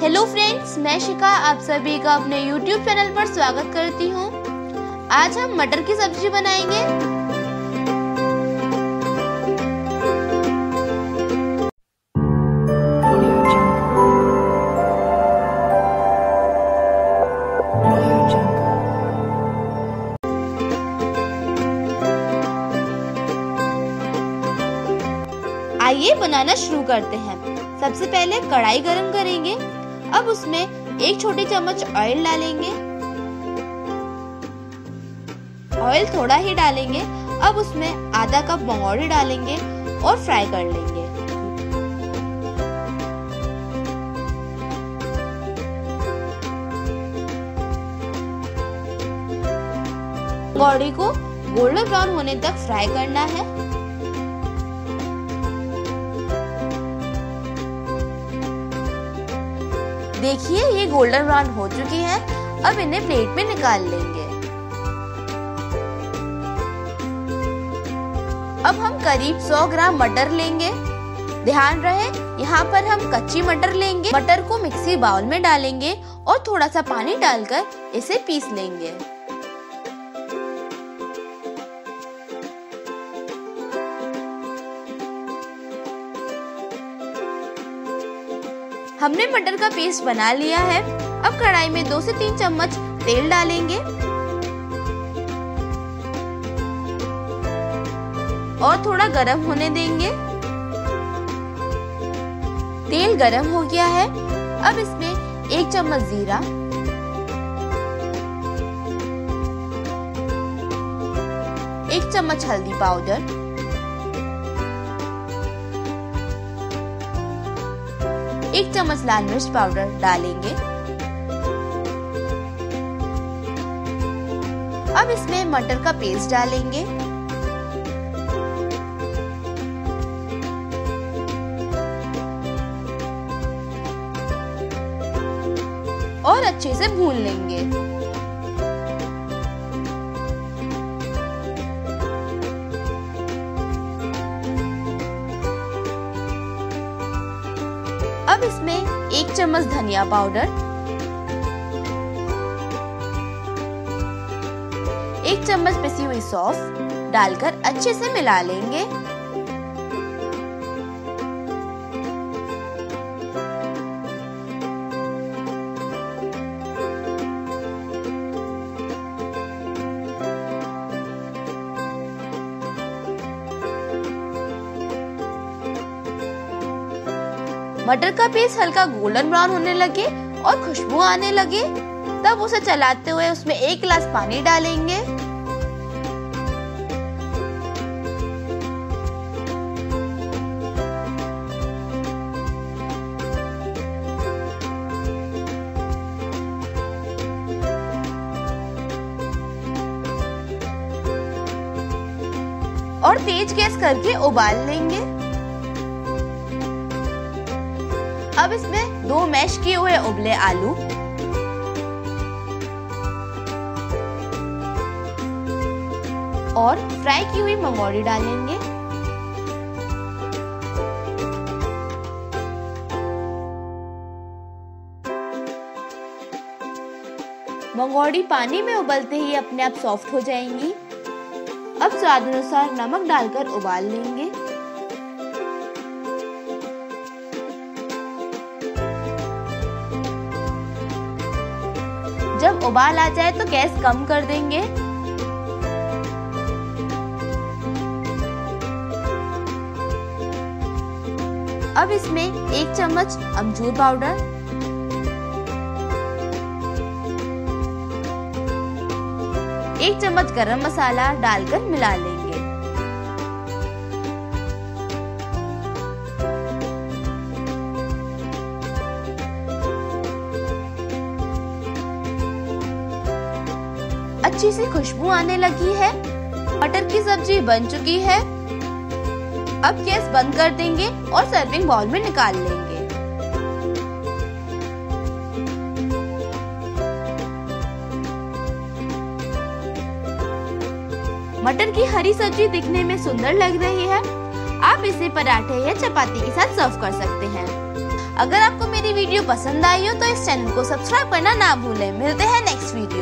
Hello friends, मैं शिखा आप सभी का अपने YouTube चैनल पर स्वागत करती हूँ। आज हम मटर की सब्जी बनाएंगे। आइए बनाना शुरू करते हैं। सबसे पहले कढ़ाई गरम करेंगे। अब उसमें 1 छोटी चम्मच ऑयल डालेंगे। ऑयल थोड़ा ही डालेंगे। अब उसमें आधा कप मंगोड़ी डालेंगे और फ्राई कर लेंगे। मंगोड़ी को गोल्डन ब्राउन होने तक फ्राई करना है। देखिए ये गोल्डन ब्राउन हो चुकी हैं। अब इन्हें प्लेट में निकाल लेंगे। अब हम करीब 100 ग्राम मटर लेंगे। ध्यान रहे यहाँ पर हम कच्ची मटर लेंगे। मटर को मिक्सी बाउल में डालेंगे और थोड़ा सा पानी डालकर इसे पीस लेंगे। हमने मटर का पेस्ट बना लिया है। अब कढ़ाई में 2 से 3 चम्मच तेल डालेंगे और थोड़ा गरम होने देंगे। तेल गरम हो गया है। अब इसमें 1 चम्मच जीरा, 1 चम्मच हल्दी पाउडर, 1 चम्मच लाल मिर्च पाउडर डालेंगे। अब इसमें मटर का पेस्ट डालेंगे और अच्छे से भून लेंगे। अब इसमें 1 चम्मच धनिया पाउडर, 1 चम्मच पिसी हुई सौंफ डालकर अच्छे से मिला लेंगे। मटर का पेस्ट हल्का गोल्डन ब्राउन होने लगे और खुशबू आने लगे तब उसे चलाते हुए उसमें 1 गिलास पानी डालेंगे। और तेज गैस करके उबाल लेंगे। अब इसमें 2 मैश किए हुए उबले आलू, और फ्राई की हुई मंगोड़ी डालेंगे। मंगोड़ी पानी में उबलते ही अपने आप सॉफ्ट हो जाएंगी। अब स्वाद अनुसार नमक डालकर उबाल लेंगे। जब उबाल आ जाए तो गैस कम कर देंगे। अब इसमें 1 चम्मच अमचूर पाउडर, 1 चम्मच गरम मसाला डालकर मिला लेंगे। अच्छी सी खुशबू आने लगी है। मटर की सब्जी बन चुकी है। अब गैस बंद कर देंगे और सर्विंग बाउल में निकाल लेंगे। मटर की हरी सब्जी दिखने में सुंदर लग रही है। आप इसे पराठे या चपाती के साथ सर्व कर सकते हैं। अगर आपको मेरी वीडियो पसंद आई हो तो इस चैनल को सब्सक्राइब करना ना भूलें। मिलते हैं नेक्स्ट वीडियो।